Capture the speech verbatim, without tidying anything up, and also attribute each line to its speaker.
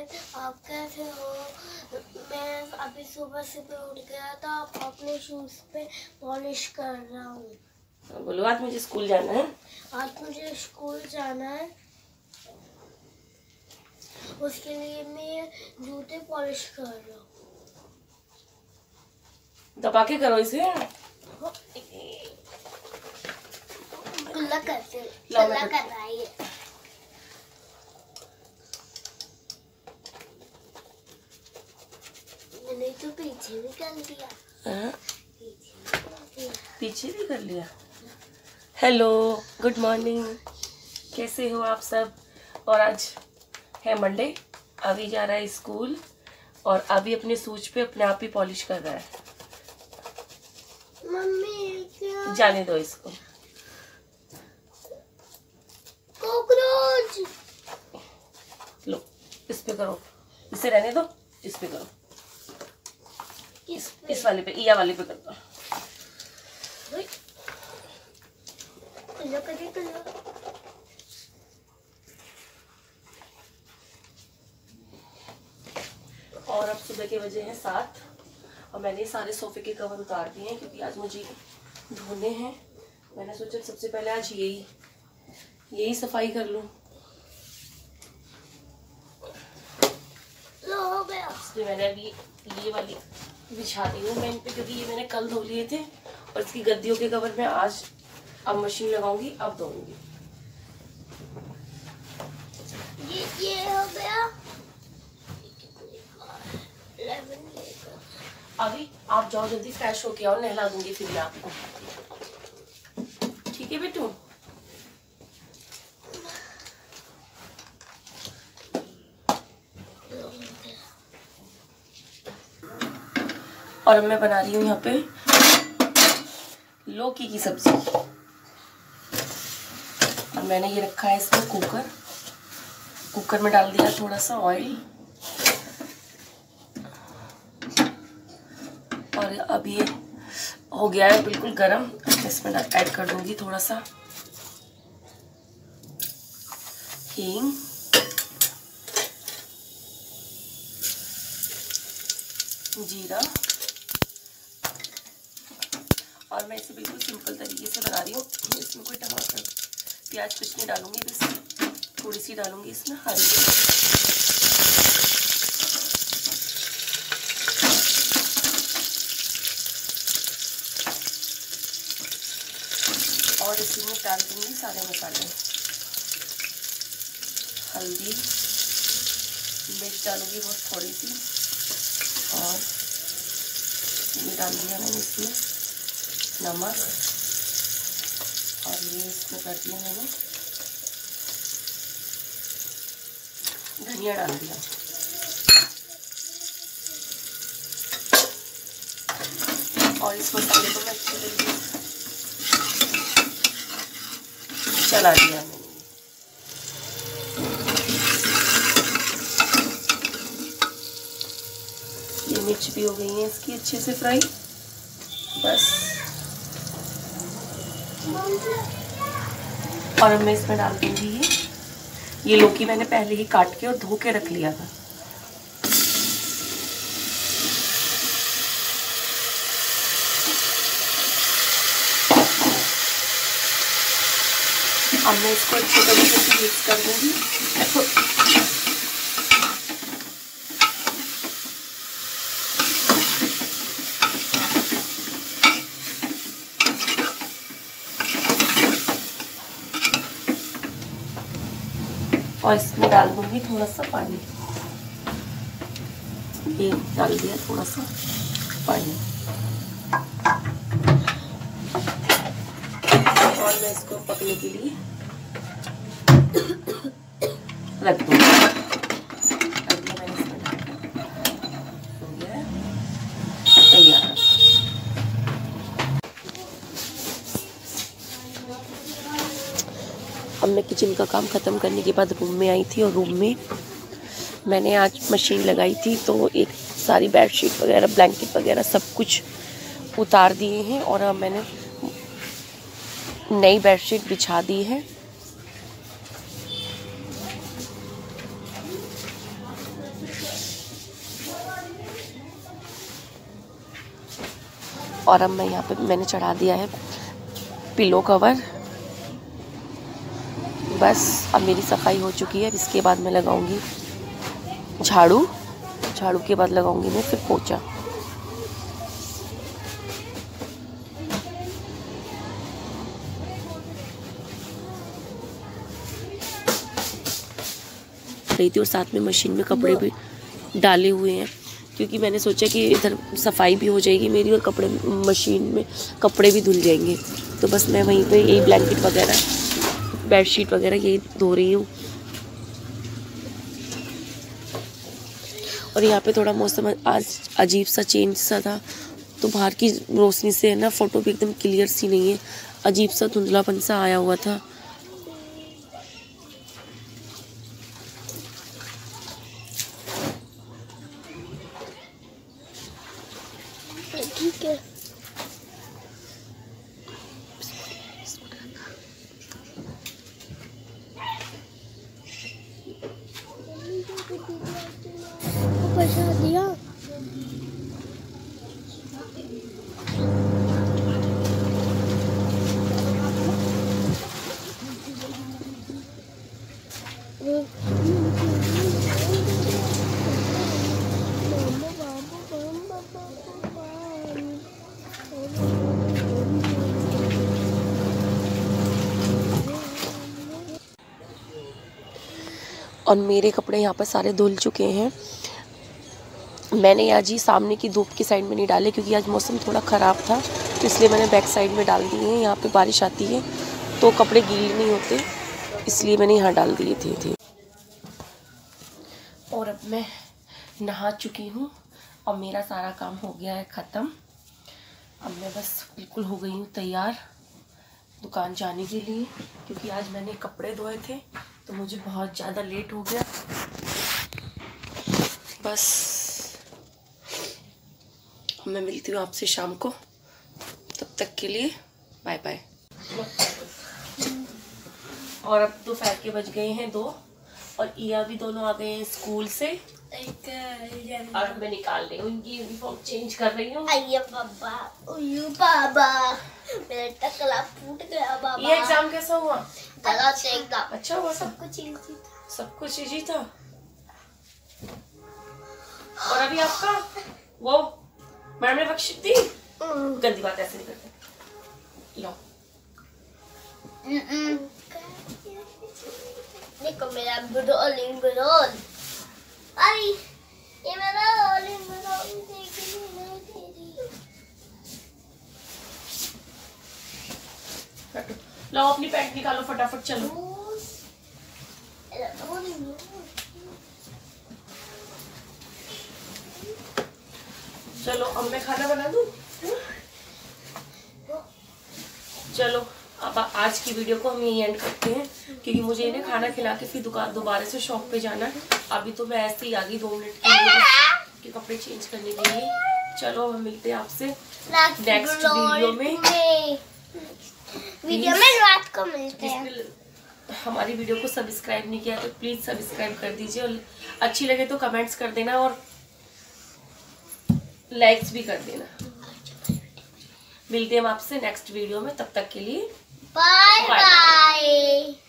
Speaker 1: बहन, आप कैसे हो? मैं अभी सुबह से उठ गया था, अपने शूज पे पॉलिश कर रहा हूँ।
Speaker 2: बोलो, आज मुझे स्कूल जाना है।
Speaker 1: आज मुझे स्कूल जाना है, उसके लिए मैं जूते पॉलिश कर रहा हूँ।
Speaker 2: दबा के करो इसे।
Speaker 1: कुल्ला करते कुल्ला कर रहा है ये। मैंने तो पीछे भी कर लिया।
Speaker 2: हाँ?
Speaker 1: पीछे भी कर लिया।
Speaker 2: पीछे भी कर लिया। हेलो, गुड मॉर्निंग, कैसे हो आप सब? और आज है मंडे। अभी जा रहा है स्कूल और अभी अपने सूज पे अपने आप ही पॉलिश कर रहा है।
Speaker 1: मम्मी क्या?
Speaker 2: जाने दो इसको।
Speaker 1: कॉकरोच।
Speaker 2: लो, इस पे करो, इसे रहने दो, इस पे करो।
Speaker 1: इस,
Speaker 2: इस वाले पे, इया वाले पे कर दो।
Speaker 1: कुल्ला करे कुल्ला।
Speaker 2: और अब सुबह के बजे हैं सात और मैंने सारे सोफे के कवर उतार दिए हैं क्योंकि आज मुझे धोने हैं। मैंने सोचा सबसे पहले आज यही यही सफाई कर लूं।
Speaker 1: लो हो गया।
Speaker 2: इसलिए मैंने अभी ये वाली बिछा दी हूँ मैं इन पे, क्योंकि ये मैंने कल धो लिए थे और इसकी गद्दियों के कवर मैं आज अब मशीन लगाऊंगी, अब धोऊंगी।
Speaker 1: ये ये हो गया।
Speaker 2: अभी आप जाओ जल्दी, फ्रेश होके आओ, नहला दूंगी फिर मैं आपको। ठीक है बेटू? और मैं बना रही हूँ यहाँ पे लौकी की सब्जी और मैंने ये रखा है इसमें कुकर। कुकर में डाल दिया थोड़ा सा ऑयल और अब ये हो गया है बिल्कुल गरम। इसमें ऐड कर दूंगी थोड़ा सा हींग, जीरा, और मैं इसे बिल्कुल सिंपल तरीके से बना रही हूँ। इसमें कोई टमाटर प्याज कुछ नहीं डालूंगी, बस थोड़ी सी डालूंगी इसमें हरी। और इसी में डाल दूंगी सारे मसाले, हल्दी, मिर्च डालूंगी बहुत थोड़ी सी, और ये डाल दिया मैंने इसमें नमक, और ये इसमें कर दिया मैंने धनिया डाल दिया। और इस मसाले को मैं अच्छे तरीके से चला दिया मैंने। ये मिर्च भी हो गई है इसकी अच्छे से फ्राई। बस, और अब मैं इसमें डाल दूंगी ये ये लौकी मैंने पहले ही काट के और धो के रख लिया था। अब मैं इसको अच्छे तरीके से मिक्स कर दूंगी। और इसमें डाल दूंगी थोड़ा सा पानी। ये डाल दिया थोड़ा सा पानी, और मैं इसको पकने के लिए रख दूंगी। मैंने इसमें हो गया तैयार। अब मैं किचन का काम ख़त्म करने के बाद रूम में आई थी और रूम में मैंने आज मशीन लगाई थी, तो एक सारी बेडशीट वगैरह ब्लैंकेट वगैरह सब कुछ उतार दिए हैं और अब मैंने नई बेडशीट बिछा दी है। और अब मैं यहाँ पे मैंने चढ़ा दिया है पिलो कवर। बस अब मेरी सफाई हो चुकी है। इसके बाद मैं लगाऊंगी झाड़ू। झाड़ू के बाद लगाऊंगी मैं फिर पोछा। रही थी और साथ में मशीन में कपड़े भी डाले हुए हैं, क्योंकि मैंने सोचा कि इधर सफाई भी हो जाएगी मेरी और कपड़े मशीन में कपड़े भी धुल जाएंगे। तो बस मैं वहीं पे यही ब्लैंकेट वगैरह बेडशीट वगैरह यही धो रही हूँ। और यहाँ पे थोड़ा मौसम आज अजीब सा चेंज सा था, तो बाहर की रोशनी से है ना फ़ोटो भी एकदम क्लियर सी नहीं है, अजीब सा धुंधलापन सा आया हुआ था।
Speaker 1: ठीक है। बचा दिया।
Speaker 2: और मेरे कपड़े यहाँ पर सारे धुल चुके हैं। मैंने आज ही सामने की धूप की साइड में नहीं डाले, क्योंकि आज मौसम थोड़ा ख़राब था, तो इसलिए मैंने बैक साइड में डाल दिए हैं। यहाँ पे बारिश आती है तो कपड़े गीले नहीं होते, इसलिए मैंने यहाँ डाल दिए थे, थे। और अब मैं नहा चुकी हूँ और मेरा सारा काम हो गया है ख़त्म। अब मैं बस बिल्कुल हो गई हूँ तैयार दुकान जाने के लिए, क्योंकि आज मैंने कपड़े धोए थे तो मुझे बहुत ज़्यादा लेट हो गया। बस मैं मिलती हूँ आपसे शाम को, तब तक के लिए बाय बाय। और अब दोपहर के बज गए हैं दो और ईया भी दोनों आ गए हैं स्कूल से।
Speaker 1: एक
Speaker 2: और मैं निकाल रही हूँ इनकी यूनिफॉर्म, चेंज कर रही हूँ।
Speaker 1: आइए पापा, ओयो बाबा, मेरा टकला फूट गया बाबा।
Speaker 2: ये एग्जाम कैसा हुआ?
Speaker 1: गलत से एकदम
Speaker 2: अच्छा हुआ? सब
Speaker 1: कुछ इजी था।
Speaker 2: सब कुछ इजी था। और अभी आपका वो मैडम ने बख्शिश दी? गंदी बात ऐसे नहीं करते। लो
Speaker 1: देखो मेरा रोलिंग रोल। अरे ये मेरा रोलिंग रोल देखने नहीं दे रही।
Speaker 2: लो अपनी पैंट निकालो फटाफट, चलो। चलो अब मैं खाना बना दूं। चलो अब आज की वीडियो को हम यही एंड करते हैं, क्योंकि मुझे इन्हें खाना खिला के फिर दुकान दोबारा से शॉप पे जाना है। अभी तो मैं ऐसे ही आ गई दो मिनट के लिए के कपड़े चेंज करने के लिए। चलो हम मिलते हैं आपसे नेक्स्ट वीडियो में।
Speaker 1: वीडियो में रात को मिलते हैं।
Speaker 2: हमारी वीडियो को सब्सक्राइब नहीं किया तो प्लीज सब्सक्राइब कर दीजिए, और अच्छी लगे तो कमेंट्स कर देना और लाइक्स भी कर देना। मिलते हैं हम आपसे नेक्स्ट वीडियो में, तब तक के लिए
Speaker 1: बाय बाय।